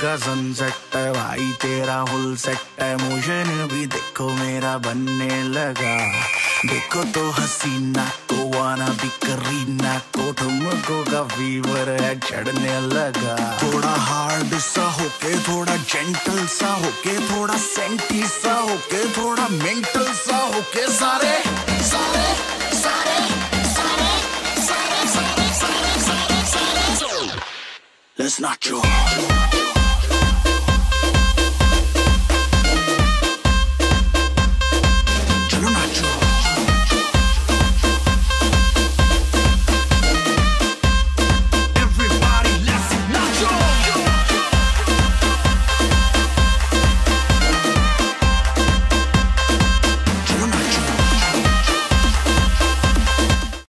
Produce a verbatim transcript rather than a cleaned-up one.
का सनसेट है भाई तेरा फुल सेट है, मोशन भी देखो मेरा बनने लगा। देखो तो हसीना को वाना भी करीना को, तुमको का फीवर है चढ़ने लगा। थोड़ा हार्ड सा होके थोड़ा जेंटल सा होके, थोड़ा सेंटी सा होके थोड़ा मेंटल सा होके, सारे सारे सारे सारे सारे सारे सारे सारे सारे Let's not joke.